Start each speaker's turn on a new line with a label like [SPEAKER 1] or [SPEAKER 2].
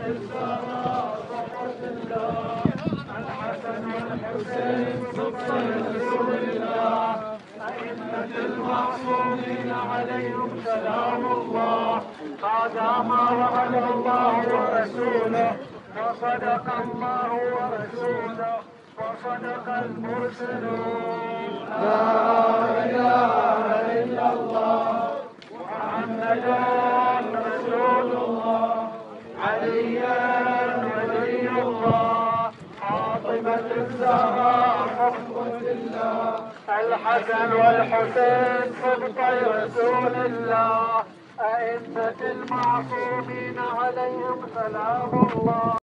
[SPEAKER 1] الزهراء صفوة الله، الحسن والحسين سبطي رسول الله، أئمة المعصومين عليهم سلام الله. هذا ما وعد الله ورسوله، وصدق الله ورسوله، وصدق المرسلون. لا إله إلا الله محمدا رسول الله، عليا ولي الله، فاطمة الزهراء صفوة الله، الحسن والحسين سبطي رسول الله، أئمة المعصومين عليهم سلام الله.